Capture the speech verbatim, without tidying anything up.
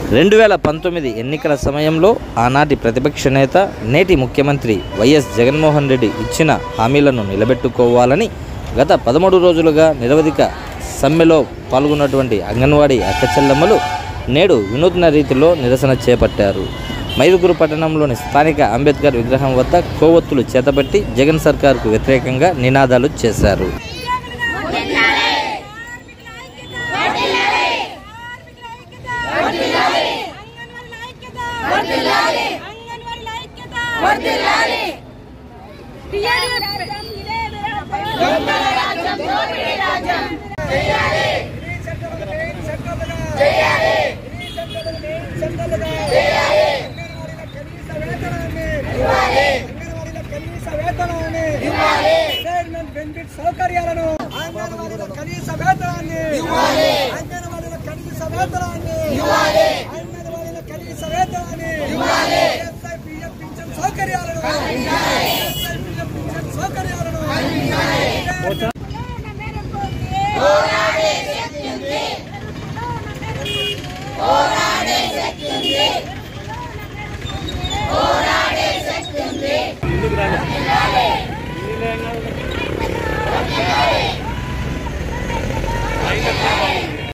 రెండు వేల పంతొమ్మిది ఎన్నికల సమయంలో ఆనాటి ప్రతిపక్ష నేత నేటి ముఖ్యమంత్రి వైఎస్ జగన్మోహన్ రెడ్డి ఇచ్చిన హామీలను నిలబెట్టుకోవాలని గత పదమూడు రోజులుగా నిరవధిక సమ్మెలో పాల్గొన్నటువంటి అంగన్వాడీ అక్కచెల్లమ్మలు నేడు వినూత్న రీతిలో నిరసన చేపట్టారు. మైదుగురు పట్టణంలోని స్థానిక అంబేద్కర్ విగ్రహం వద్ద కొవ్వొత్తులు చేతబట్టి జగన్ సర్కార్కు వ్యతిరేకంగా నినాదాలు చేశారు. సౌకర్యాలను అంగన్వాడీల కనీస వేతనాన్ని ఇవ్వాలి. అంగన్వాడీల కనీస వేతనాన్ని ఇవ్వాలి. అంగన్వాడీల కనీస వేతనాన్ని ఇవ్వాలి. ఎస్ఐ పిఎఫ్ పింఛన్ సౌకర్యాలను అందించాలి. ఎస్ఐ పిఎఫ్ పింఛన్ సౌకర్యాలను అందించాలి. పోరాడే శక్తి ఉంది. పోరాడే శక్తి ఉంది. పోరాడే శక్తి ఉంది.